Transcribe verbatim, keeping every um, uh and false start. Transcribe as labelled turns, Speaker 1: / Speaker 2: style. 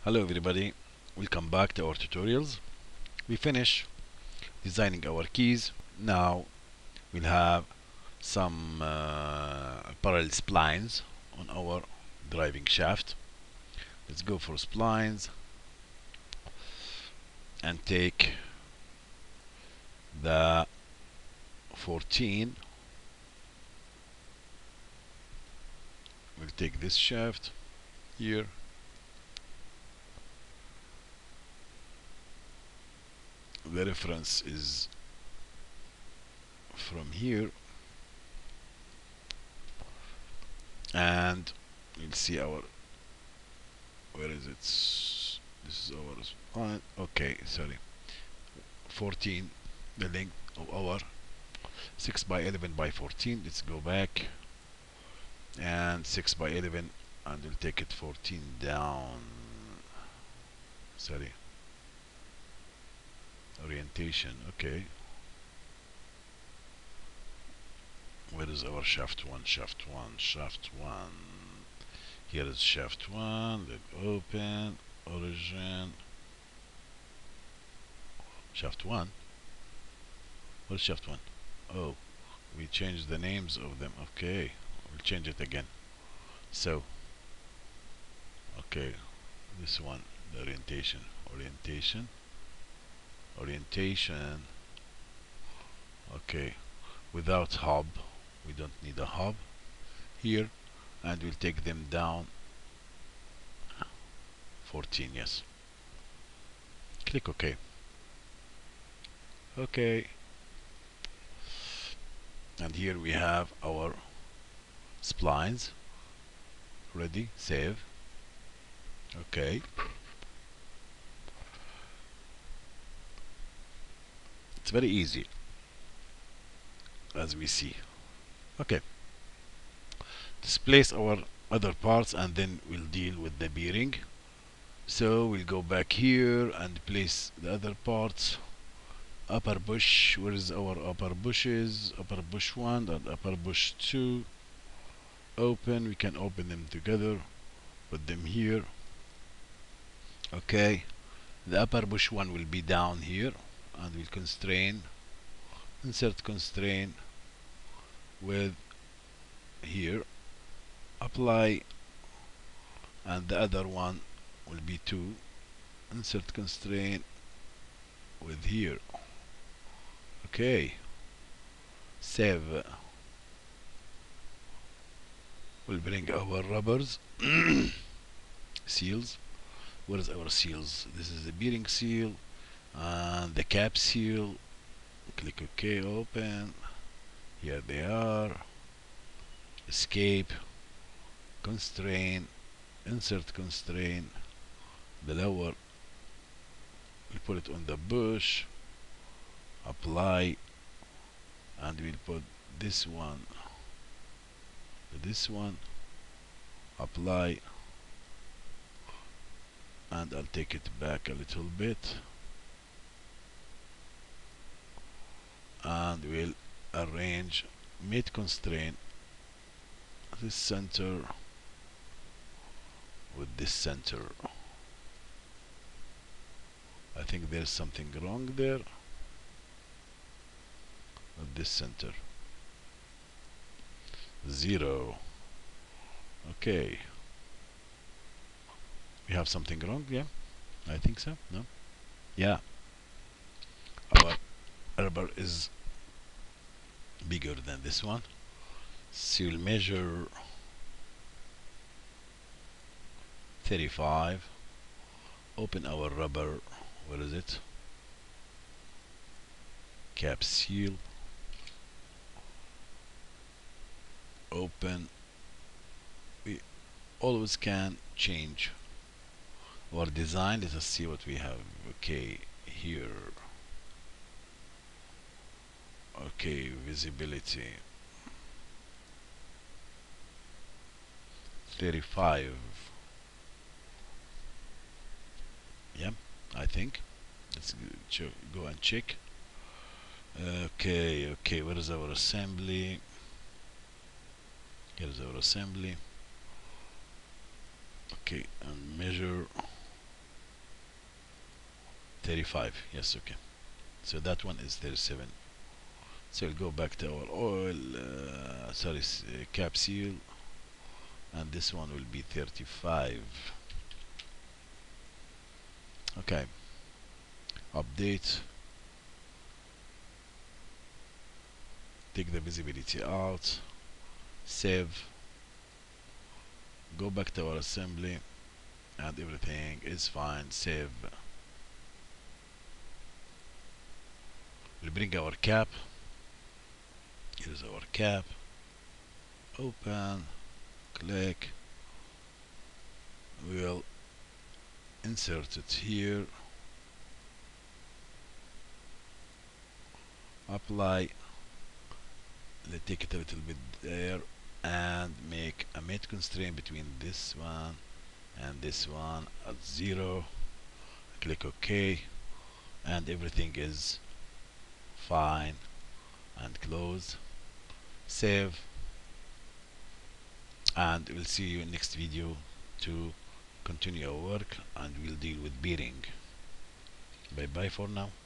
Speaker 1: Hello everybody, welcome back to our tutorials. We finish designing our keys. Now we'll have some uh, parallel splines on our driving shaft. Let's go for splines and take the fourteen. We'll take this shaft here. The reference is from here, and you'll see our, where is it? This is our spline. Okay, sorry, fourteen, the length of our six by eleven by fourteen. Let's go back, and six by eleven, and we'll take it fourteen down. Sorry, orientation. Okay, where is our shaft one? Shaft one, shaft one. Here is shaft one. Let open, origin, shaft one. Where's shaft one? Oh, we changed the names of them. Okay, we'll change it again. So, okay, this one, the orientation, orientation, orientation. Okay, without hub, we don't need a hub here, and we'll take them down fourteen. Yes, click OK. Okay, and here we have our splines ready. Save. Okay, it's very easy, as we see. Okay, displace our other parts, and then we'll deal with the bearing. So we'll go back here and place the other parts. Upper bush, where is our upper bushes? Upper bush one and upper bush two. Open, we can open them together, put them here. Okay, the upper bush one will be down here, and we'll constrain, insert constrain with here, apply, and the other one will be two, insert constraint with here. Okay, save. We'll bring our rubbers. Seals, where's our seals? This is the bearing seal and the cap seal. Click OK, open. Here they are. Escape, constrain, insert constraint. The lower, we put it on the bush, apply, and we'll put this one, this one, apply, and I'll take it back a little bit, and we'll arrange mid constraint this center with this center. I think there's something wrong there with this center. Zero. Okay, we have something wrong. Yeah, I think so. No, yeah, our rubber is bigger than this one, so you'll measure thirty-five. Open our rubber. Where is it? Cap seal. Open. We always can change our design. Let us see what we have. Okay, here. Okay, visibility thirty-five. Yeah, I think. Let's go and check. Okay, okay, where is our assembly? Here's our assembly. Okay, and measure thirty-five. Yes, okay. So that one is thirty-seven. So we'll go back to our oil, uh, sorry, uh, cap seal, and this one will be thirty-five. Okay, update, take the visibility out, save, go back to our assembly, and everything is fine. Save. We'll bring our cap. Here's our cap. Open, click. We'll insert it here. Apply. Let's take it a little bit there and make a mid constraint between this one and this one at zero. Click OK, and everything is fine. And close, save, and we'll see you in next video to continue our work, and we'll deal with bearing. Bye bye for now.